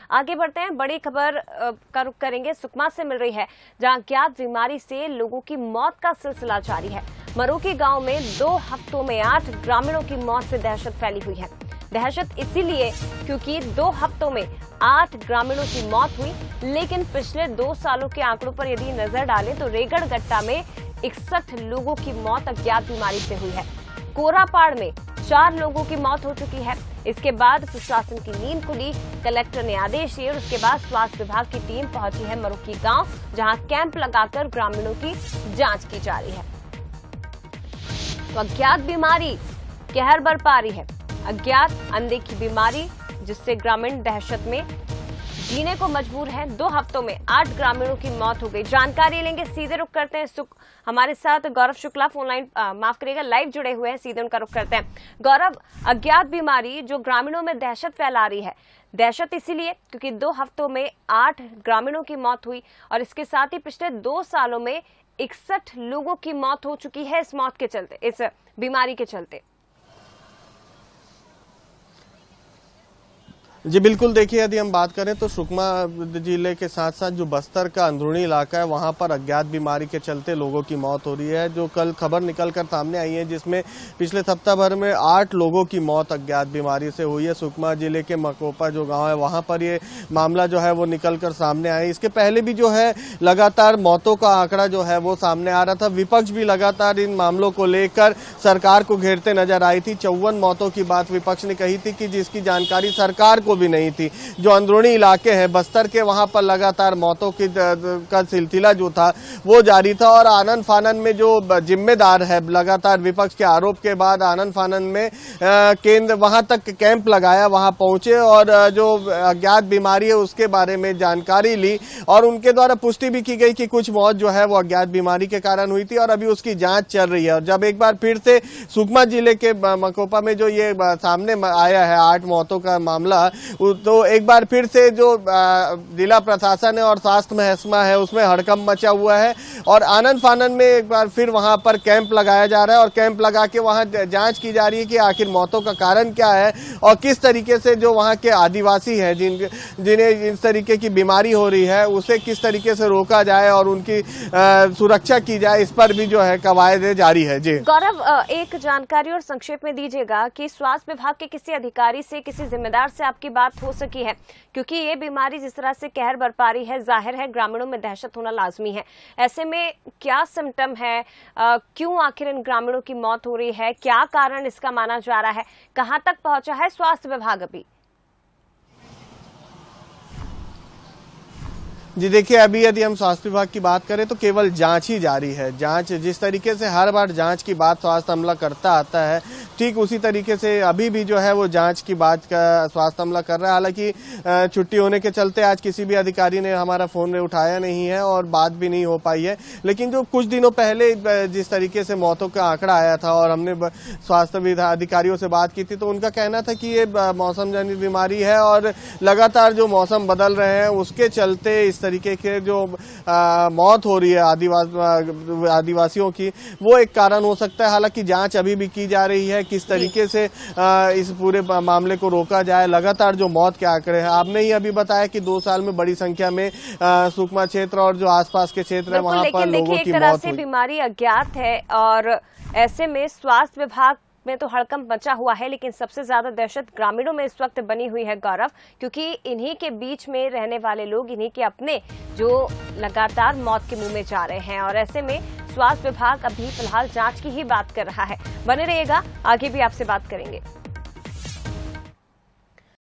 आगे बढ़ते हैं, बड़ी खबर का रुख करेंगे। सुकमा से मिल रही है, जहां अज्ञात बीमारी से लोगों की मौत का सिलसिला जारी है। मरोकी गांव में 2 हफ्तों में 8 ग्रामीणों की मौत से दहशत फैली हुई है। दहशत इसीलिए क्योंकि 2 हफ्तों में 8 ग्रामीणों की मौत हुई, लेकिन पिछले 2 सालों के आंकड़ों पर यदि नजर डालें तो रेगड़गट्टा में 61 लोगों की मौत अज्ञात बीमारी से हुई है। कोरापाड़ में 4 लोगों की मौत हो चुकी है। इसके बाद प्रशासन की नींद खुली, कलेक्टर ने आदेश दिए और उसके बाद स्वास्थ्य विभाग की टीम पहुंची है मरोकी गांव, जहां कैंप लगाकर ग्रामीणों की जांच की जा रही है। तो अज्ञात बीमारी कहर बरपा रही है। अज्ञात अनदेखी बीमारी जिससे ग्रामीण दहशत में जीने को मजबूर है। 2 हफ्तों में 8 ग्रामीणों की मौत हो गई। जानकारी लेंगे, सीधे रुख करते हैं। हमारे साथ गौरव शुक्ला फोनलाइन माफ करिएगा लाइव जुड़े हुए हैं, सीधे उनका रुख करते हैं। गौरव, अज्ञात बीमारी जो ग्रामीणों में दहशत फैला रही है, दहशत इसीलिए क्योंकि 2 हफ्तों में 8 ग्रामीणों की मौत हुई और इसके साथ ही पिछले 2 सालों में 61 लोगों की मौत हो चुकी है इस मौत के चलते, इस बीमारी के चलते। जी बिल्कुल, देखिए यदि हम बात करें तो सुकमा जिले के साथ साथ जो बस्तर का अंदरूनी इलाका है वहां पर अज्ञात बीमारी के चलते लोगों की मौत हो रही है। जो कल खबर निकलकर सामने आई है जिसमें पिछले सप्ताह भर में 8 लोगों की मौत अज्ञात बीमारी से हुई है। सुकमा जिले के मकोपा जो गांव है वहां पर ये मामला जो है वो निकलकर सामने आया। इसके पहले भी जो है लगातार मौतों का आंकड़ा जो है वो सामने आ रहा था। विपक्ष भी लगातार इन मामलों को लेकर सरकार को घेरते नजर आई थी। 54 मौतों की बात विपक्ष ने कही थी कि जिसकी जानकारी सरकार को भी नहीं थी। जो अंदरूनी इलाके हैं बस्तर के, वहां पर लगातार मौतों की का सिलसिला जो था वो जारी था और आनन फानन में जो जिम्मेदार है, लगातार विपक्ष के आरोप के बाद आनन फानन में केंद्र वहां तक कैंप लगाया, वहां पहुंचे और जो अज्ञात बीमारी है उसके बारे में जानकारी ली और उनके द्वारा पुष्टि भी की गई कि कुछ मौत जो है वो अज्ञात बीमारी के कारण हुई थी और अभी उसकी जांच चल रही है। और जब एक बार फिर से सुकमा जिले के मकोपा में जो ये सामने आया है 8 मौतों का मामला, तो एक बार फिर से जो जिला प्रशासन है और स्वास्थ्य महकमा है उसमें हड़कंप मचा हुआ है और आनन फानन में एक बार फिर वहां पर कैंप लगाया जा रहा है और कैंप लगा के वहां जांच की जा रही है कि आखिर मौतों का कारण क्या है और किस तरीके से जो वहां के आदिवासी हैं जिन्हें इस तरीके की बीमारी हो रही है उसे किस तरीके से रोका जाए और उनकी सुरक्षा की जाए, इस पर भी जो है कवायद जारी है। जी गौरव, एक जानकारी और संक्षेप में दीजिएगा कि स्वास्थ्य विभाग के किसी अधिकारी से, किसी जिम्मेदार से आपकी बात हो सकी है, क्योंकि ये बीमारी जिस तरह से कहर बरपा रही है, जाहिर है ग्रामीणों में दहशत होना लाजमी है। ऐसे में क्या सिम्टम है, क्यों आखिर इन ग्रामीणों की मौत हो रही है, क्या कारण इसका माना जा रहा है, कहां तक पहुंचा है स्वास्थ्य विभाग अभी? जी देखिए, अभी यदि हम स्वास्थ्य विभाग की बात करें तो केवल जांच ही जारी है। जांच जिस तरीके से हर बार जांच की बात स्वास्थ्य अमला करता आता है, ठीक उसी तरीके से अभी भी जो है वो जांच की बात का स्वास्थ्य अमला कर रहा है। हालांकि छुट्टी होने के चलते आज किसी भी अधिकारी ने हमारा फोन उठाया नहीं है और बात भी नहीं हो पाई है। लेकिन जो कुछ दिनों पहले जिस तरीके से मौतों का आंकड़ा आया था और हमने स्वास्थ्य अधिकारियों से बात की थी तो उनका कहना था कि ये मौसम जनित बीमारी है और लगातार जो मौसम बदल रहे हैं उसके चलते इस तरीके के जो मौत हो रही है आदिवासियों की, वो एक कारण हो सकता है। हालांकि जांच अभी भी की जा रही है किस तरीके से इस पूरे मामले को रोका जाए। लगातार जो मौत के आंकड़े हैं, आपने ही अभी बताया कि 2 साल में बड़ी संख्या में सुकमा क्षेत्र और जो आसपास के क्षेत्र है वहां पर लोगों की मौत हुई। बीमारी अज्ञात है और ऐसे में स्वास्थ्य विभाग में तो हड़कंप मचा हुआ है, लेकिन सबसे ज्यादा दहशत ग्रामीणों में इस वक्त बनी हुई है गौरव, क्योंकि इन्हीं के बीच में रहने वाले लोग, इन्हीं के अपने जो लगातार मौत के मुंह में जा रहे हैं और ऐसे में स्वास्थ्य विभाग अभी फिलहाल जांच की ही बात कर रहा है। बने रहिएगा, आगे भी आपसे बात करेंगे।